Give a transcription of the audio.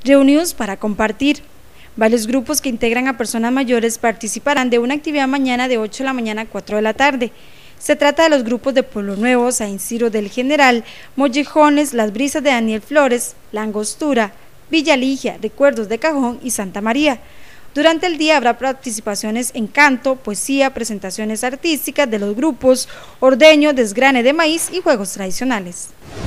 reunidos para compartir. Varios grupos que integran a personas mayores participarán de una actividad mañana de 8 de la mañana a 4 de la tarde. Se trata de los grupos de Pueblo Nuevo, San Ciro del General, Mollejones, Las Brisas de Daniel Flores, La Angostura, Villa Ligia, Recuerdos de Cajón y Santa María. Durante el día habrá participaciones en canto, poesía, presentaciones artísticas de los grupos, ordeño, desgrane de maíz y juegos tradicionales.